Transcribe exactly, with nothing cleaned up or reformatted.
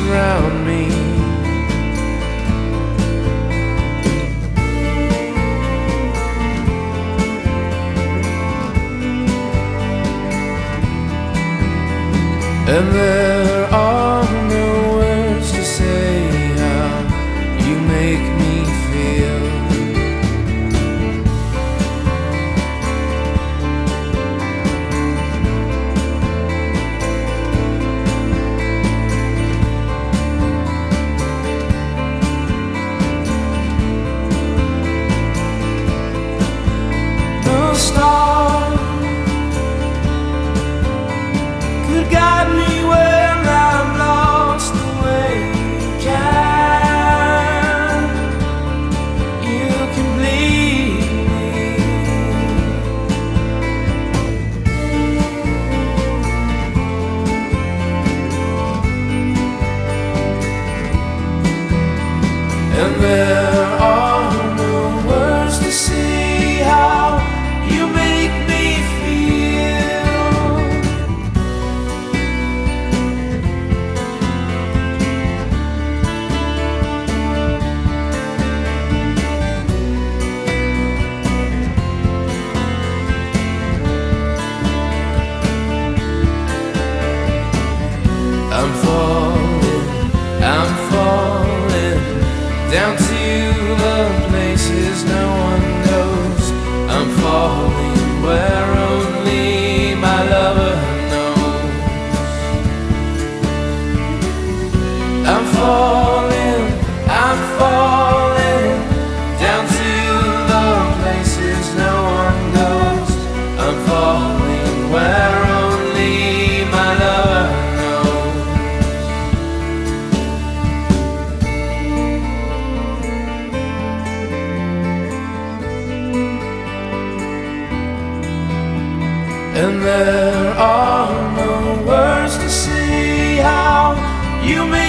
surround me. And there are no words to say how you make me feel. No star could guide me when I'm lost the way you can. You complete me. And there are no words to say how you make me feel. I'm falling, I'm falling down to the places no one goes. I'm falling where only my lover knows. I'm falling, I'm falling down to the places no one goes. I'm falling where only my lover knows. And there are no words to say how you make